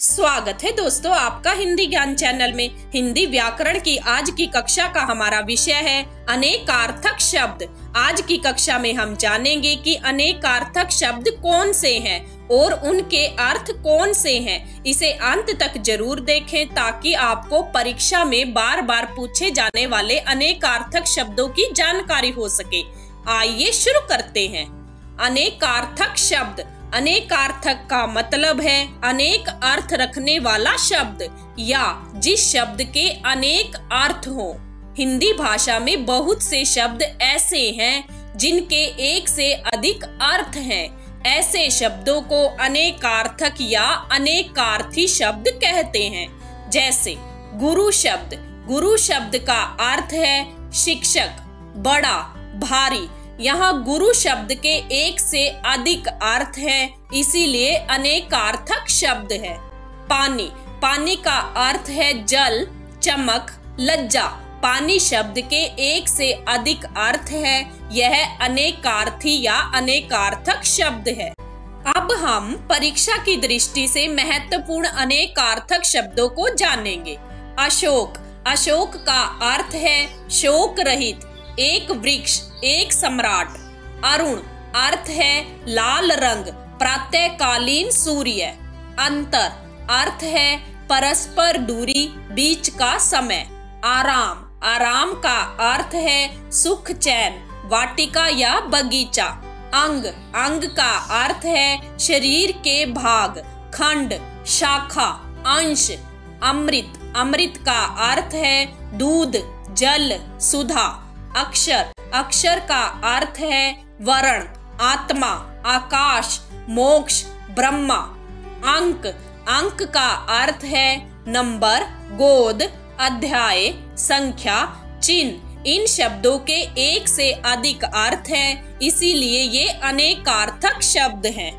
स्वागत है दोस्तों आपका हिंदी ज्ञान चैनल में। हिंदी व्याकरण की आज की कक्षा का हमारा विषय है अनेकार्थक शब्द। आज की कक्षा में हम जानेंगे कि अनेकार्थक शब्द कौन से हैं और उनके अर्थ कौन से हैं। इसे अंत तक जरूर देखें ताकि आपको परीक्षा में बार बार पूछे जाने वाले अनेकार्थक शब्दों की जानकारी हो सके। आइए शुरू करते हैं। अनेकार्थक शब्द। अनेकार्थक का मतलब है अनेक अर्थ रखने वाला शब्द या जिस शब्द के अनेक अर्थ हो। हिंदी भाषा में बहुत से शब्द ऐसे हैं जिनके एक से अधिक अर्थ हैं। ऐसे शब्दों को अनेकार्थक या अनेकार्थी शब्द कहते हैं। जैसे गुरु शब्द। गुरु शब्द का अर्थ है शिक्षक, बड़ा, भारी। यहाँ गुरु शब्द के एक से अधिक अर्थ हैं, इसीलिए अनेकार्थक शब्द है। पानी। पानी का अर्थ है जल, चमक, लज्जा। पानी शब्द के एक से अधिक अर्थ है, यह अनेकार्थी या अनेकार्थक शब्द है। अब हम परीक्षा की दृष्टि से महत्वपूर्ण अनेकार्थक शब्दों को जानेंगे। अशोक। अशोक का अर्थ है शोक रहित, एक वृक्ष, एक सम्राट। अरुण अर्थ है लाल रंग, प्रातःकालीन सूर्य। अंतर अर्थ है परस्पर दूरी, बीच का समय। आराम। आराम का अर्थ है सुख चैन, वाटिका या बगीचा। अंग। अंग का अर्थ है शरीर के भाग, खंड, शाखा, अंश। अमृत। अमृत का अर्थ है दूध, जल, सुधा। अक्षर। अक्षर का अर्थ है वर्ण, आत्मा, आकाश, मोक्ष, ब्रह्मा। अंक। अंक का अर्थ है नंबर, गोद, अध्याय, संख्या, चिन्ह। इन शब्दों के एक से अधिक अर्थ हैं, इसीलिए ये अनेकार्थक शब्द हैं।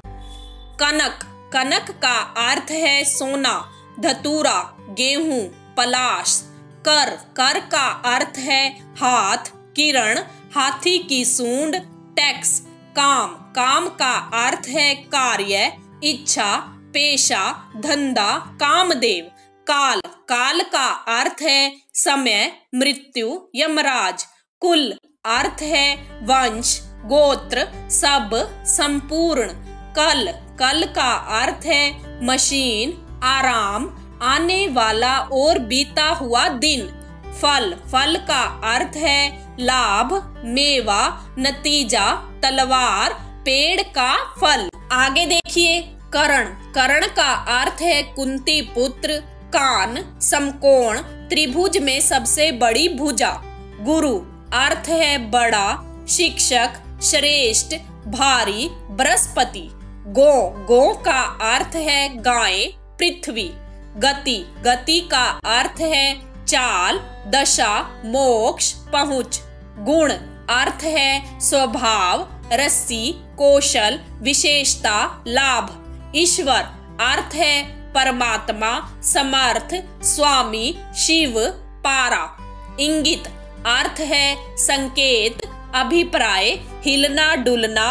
कनक। कनक का अर्थ है सोना, धतूरा, गेहूं, पलाश। कर। कर का अर्थ है हाथ, किरण, हाथी की सूंड, टैक्स। काम। काम का अर्थ है कार्य, इच्छा, पेशा, धंधा, कामदेव। काल। काल का अर्थ है समय, मृत्यु, यमराज। कुल अर्थ है वंश, गोत्र, सब, संपूर्ण। कल। कल का अर्थ है मशीन, आराम, आने वाला और बीता हुआ दिन। फल। फल का अर्थ है लाभ, मेवा, नतीजा, तलवार, पेड़ का फल। आगे देखिए कर्ण। कर्ण का अर्थ है कुंती पुत्र, कान, समकोण, त्रिभुज में सबसे बड़ी भुजा। गुरु अर्थ है बड़ा, शिक्षक, श्रेष्ठ, भारी, बृहस्पति। गो। गो का अर्थ है गाय, पृथ्वी। गति। गति का अर्थ है चाल, दशा, मोक्ष, पहुंच। गुण अर्थ है स्वभाव, रस्सी, कौशल, विशेषता, लाभ। ईश्वर अर्थ है परमात्मा, समर्थ, स्वामी, शिव, पारा। इंगित अर्थ है संकेत, अभिप्राय, हिलना डुलना।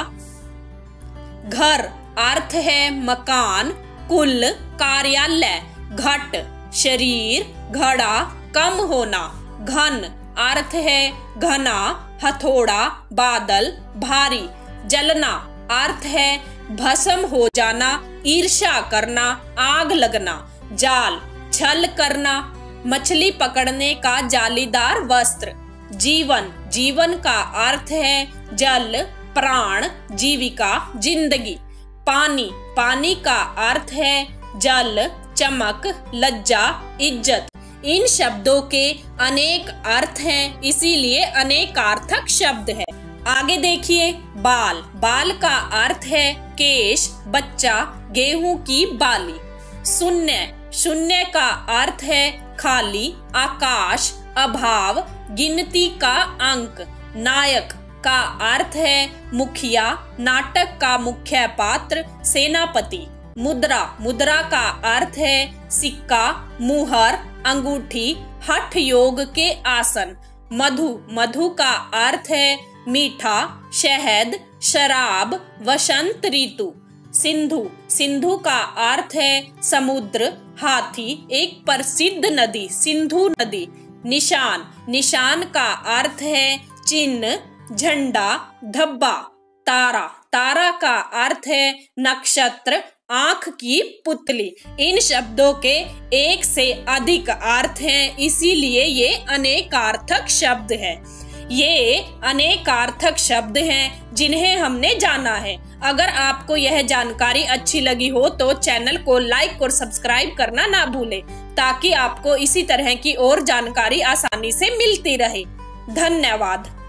घर अर्थ है मकान, कुल, कार्यालय। घट शरीर, घड़ा, कम होना। घन अर्थ है घना, हथौड़ा, बादल, भारी। जलना अर्थ है भस्म हो जाना, ईर्ष्या करना, आग लगना। जाल छल करना, मछली पकड़ने का जालीदार वस्त्र। जीवन। जीवन का अर्थ है जल, प्राण, जीविका, जिंदगी। पानी। पानी का अर्थ है जल, चमक, लज्जा, इज्जत। इन शब्दों के अनेक अर्थ हैं, इसीलिए अनेकार्थक शब्द है। आगे देखिए बाल। बाल का अर्थ है केश, बच्चा, गेहूं की बाली। शून्य। शून्य का अर्थ है खाली, आकाश, अभाव, गिनती का अंक। नायक का अर्थ है मुखिया, नाटक का मुख्य पात्र, सेनापति। मुद्रा। मुद्रा का अर्थ है सिक्का, मुहर, अंगूठी, हठ योग के आसन। मधु। मधु का अर्थ है मीठा, शहद, शराब, वसंत ऋतु। सिंधु, सिंधु का अर्थ है समुद्र। हाथी, एक प्रसिद्ध नदी सिंधु नदी। निशान, निशान का अर्थ है चिन्ह, झंडा, धब्बा। तारा, तारा का अर्थ है नक्षत्र, आंख की पुतली। इन शब्दों के एक से अधिक अर्थ हैं, इसीलिए ये अनेकार्थक शब्द है। ये अनेकार्थक शब्द हैं जिन्हें हमने जाना है। अगर आपको यह जानकारी अच्छी लगी हो तो चैनल को लाइक और सब्सक्राइब करना ना भूलें, ताकि आपको इसी तरह की और जानकारी आसानी से मिलती रहे। धन्यवाद।